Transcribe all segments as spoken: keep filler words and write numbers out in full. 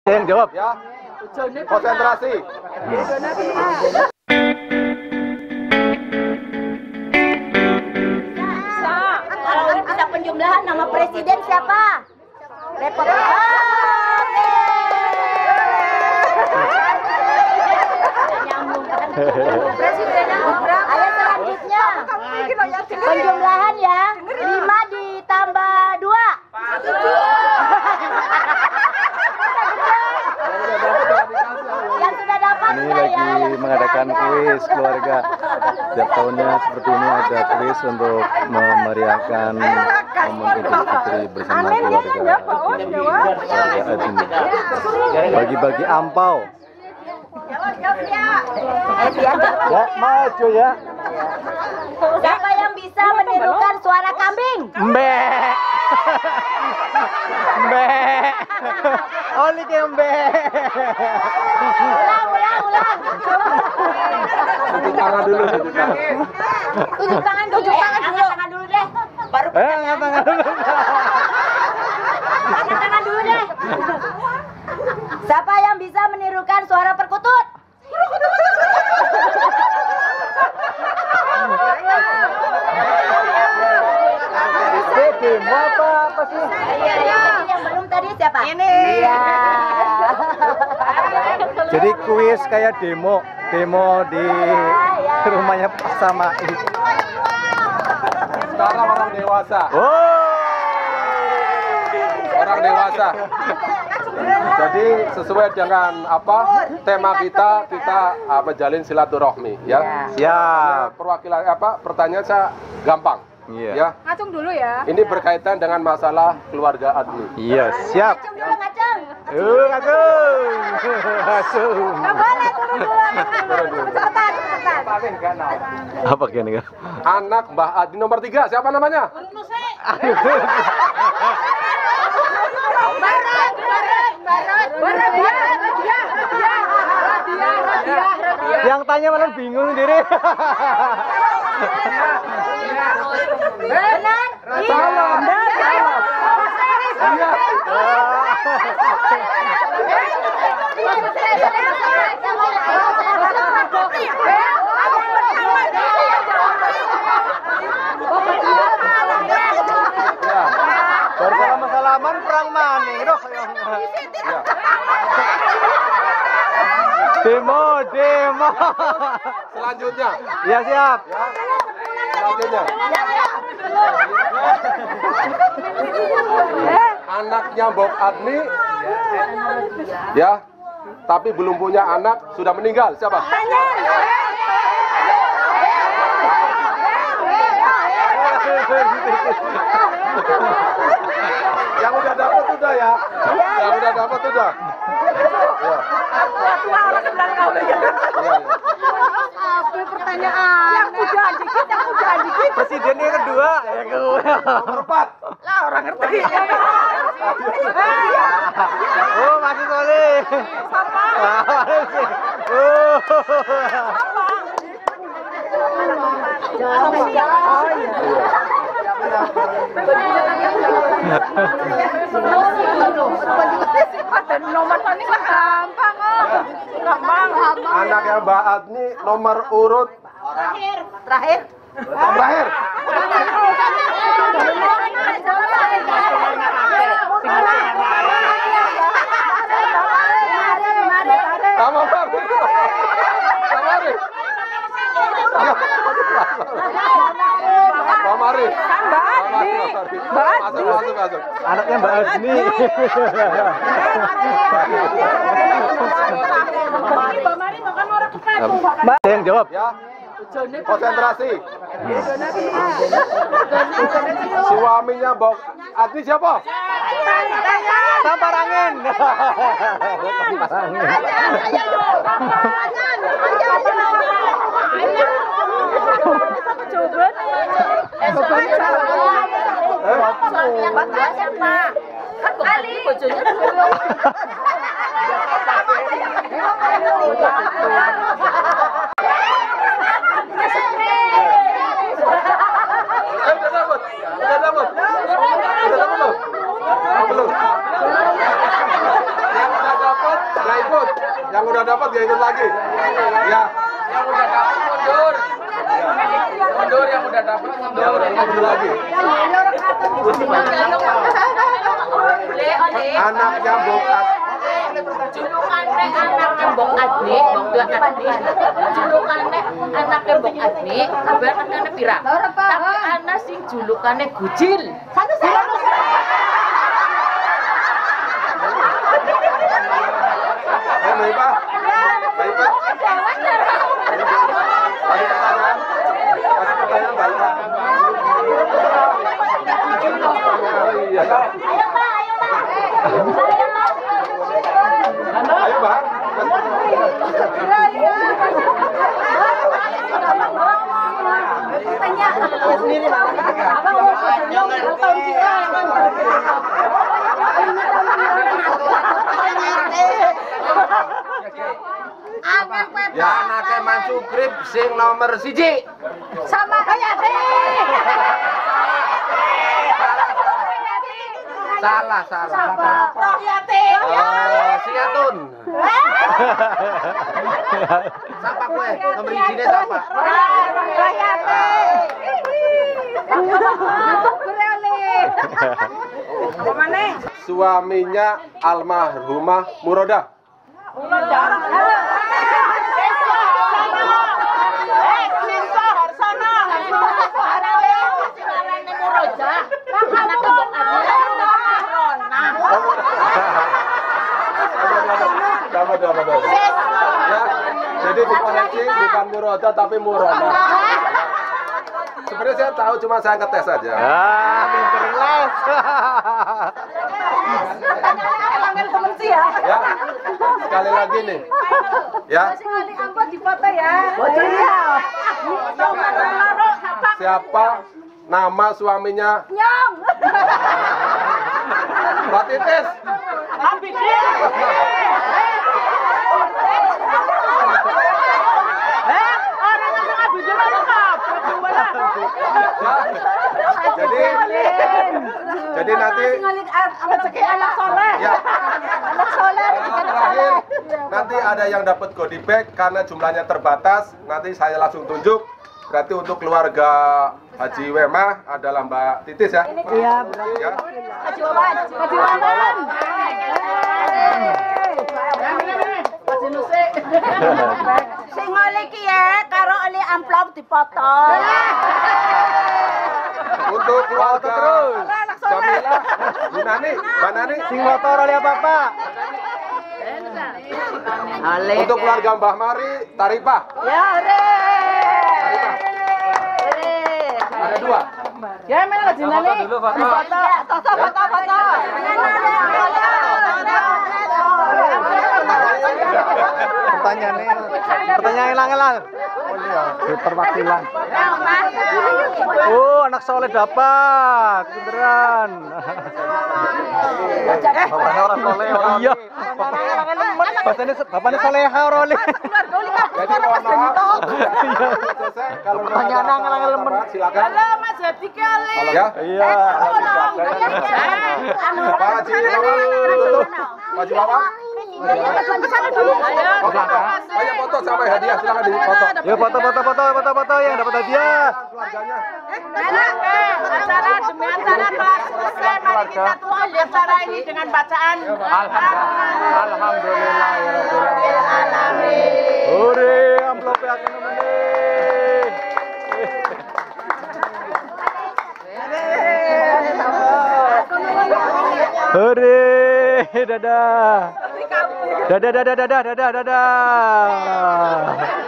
Yang jawab ya. Konsentrasi. Kalau bisa penjumlahan nama presiden siapa? Republik. Presidennya berapa? Ayo selanjutnya. Penjumlahan ya. lima ditambah dua. Yang sudah dapat ini ya, lagi yang mengadakan sudah kuis keluarga. Setiap tahunnya seperti ini ada kuis untuk memeriahkan momen Idul Fitri bersama keluarga. Keluarga ini bagi-bagi ampau. Ya, maju ya. Siapa yang bisa menirukan suara kambing? Mbe. Mbe. Oli ke mbe. Ulang, ulang, ulang. Tujuh tangan dulu, tujuh tangan. Tujuh tangan, tujuh tangan dulu. Angkat tangan dulu deh. Baru Eh, angkat tangan dulu. angkat tangan dulu deh. Siapa yang bisa menirukan suara perkutut? Demo apa apa sih? Iya, yang belum tadi siapa? Ini. Iya. Jadi kuis kayak demo, demo di rumahnya Pak Samai. Sekarang orang dewasa. Oh. Orang dewasa. Jadi sesuai dengan apa tema kita, kita uh, menjalin silaturahmi, ya. Siap. Perwakilan apa? Pertanyaan saya gampang. Iya. Ya. Ngacung dulu ya. Ini berkaitan dengan masalah keluarga Admi. Iya, siap. Ngacung dulu, ngacung. Uh, ngacung. Ngacung. Nggak boleh, turun dulu. Cepetan, cepetan. Apa gini kan? Anak Mbah Admi nomor tiga, siapa namanya? Barat, barat, barat. Barat dia, dia, dia, dia, dia. Yang tanya malah bingung sendiri. Benar? Salah. Iya. Baru salaman-salaman perang maning dok. Ya. Demo, demo. Selanjutnya, Ya siap. ya. Selanjutnya. Anaknya Mbok Admi, ya, tapi belum punya anak, sudah meninggal. Siapa? Yang udah dapat sudah ya. Yang udah dapat sudah. Ya. Ya, ya. Apa pertanyaan? Yang udah dikit, yang udah dikit. Presidennya kedua, ya kedua. Nomor empat. Lah orang ngerti. Oh masih soleh. Sama. Oh. Ada nomor paling lah gampang oh. Gampang. Anaknya Mbak Admi nomor urut Terakhir. Terakhir. terakhir. Sama Mari. Sama Mari. Pak Mari. Mbak Admi. Mbak Masuk, masuk, masuk. Anaknya Mbak Admi. Mbak Mari makan orang kepadu. Saya yang jawab. Ya. Konsentrasi. Suaminya Mbak Admi siapa? Tampar angin. Tampar angin. Udah dapat, udah dapat, udah dapat belum? Belum. Yang udah dapat yang udah dapat ya ikut lagi. Ya. Yang udah dapat mundur. Mundur yang udah dapat mundur. Yang udah mundur lagi. Anaknya bokat. Julukane anaknya Mbok Adni, Mbok Dua Adni. Julukane anaknya Mbok Adni, kabeh anaknya pira? Tapi ana sing julukane Gucil. Satu satu. Eh, Mbak Ipa. Mbak Ipa. Ada pertanyaan? Ada pertanyaan, Mbak Ipa? Oh iya. Ayo Pak, ayo Pak. Ayo Pak. Ayo, Mbak. Tanya sendiri, Pak. Apa mau tahun kita? Ya anaknya Mansukrip sing nomor siji. Sama kayak teh. Salah, salah. Rohyati. Oh, Siatun. Sapa kowe? Nomor ijine sapa? Rohyati. Suaminya almarhumah Muroda. Dapat, dapat, dapat. Ya, jadi dikoreksi bukan Muroda tapi Murona. Sebenarnya saya tahu, cuma saya ngetes saja. Ah, pinter les. Ya, sekali lagi nih. Ya. Siapa nama suaminya? Nyong. Mbak Titis. Ya. Jadi, jadi nanti Anak soleh. ya. Anak soleh. Yang terakhir, nanti ada yang dapat goodie bag karena jumlahnya terbatas. Nanti saya langsung tunjuk. Berarti untuk keluarga Haji Wema adalah Mbak Titis ya. Iya. Ya. Haji Wawan. Haji Wawan. Sing oleh ki ya karo oleh amplop dipotong. Untuk keluarga Jamila, Bu Nani, Mbak Nani. Sing motor oleh apa-apa. Untuk keluarga Mbah Mari, Taripah. Ya, ore. Ada dua. Ya, mana lagi nani? Foto, foto, foto, foto. Pertanyaannya, pertanyaan elang-elang. Oh iya, di perwakilan. Oh, anak soleh dapat, beneran. Bapaknya orang soleh, orang iya. Bapaknya bapaknya soleha orang. Jadi mohon maaf. Selesai. Kalau Pertanyaan elang-elang lemen. Silakan. Mas jadi kali. Ya. Iya. Pak Haji Wawang, tutup. Pak Haji Wawang. Banyak foto sama hadiah, silakan di foto. Ya foto foto foto foto foto yang dapat hadiah. Keluarganya. Acara demi acara pas selesai, mari kita tutup acara ini dengan bacaan. Alhamdulillah ya rabbil alamin. Hore, amplop ya kena meneh. Hore, dadah. Dadah dadah dadah dadah dadah.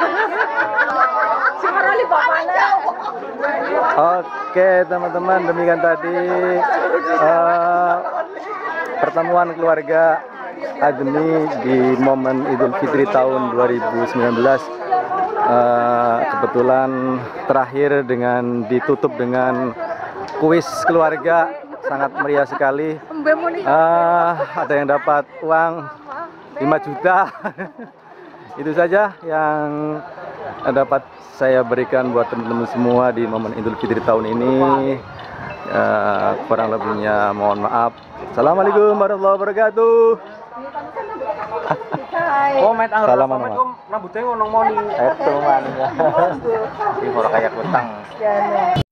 Oke teman-teman, demikian tadi uh, pertemuan keluarga Adni di momen Idul Fitri tahun dua ribu sembilan belas. Uh, kebetulan terakhir dengan ditutup dengan kuis keluarga, sangat meriah sekali. Uh, ada yang dapat uang lima juta. Itu saja yang dapat saya berikan buat teman-teman semua di momen Idul Fitri tahun ini. Uh, kurang lebihnya mohon maaf. Assalamualaikum warahmatullahi wabarakatuh. Momet anggar Salaman, momet Mas. om rambutnya ngono moni. Itu mana? Ini orang kayak utang.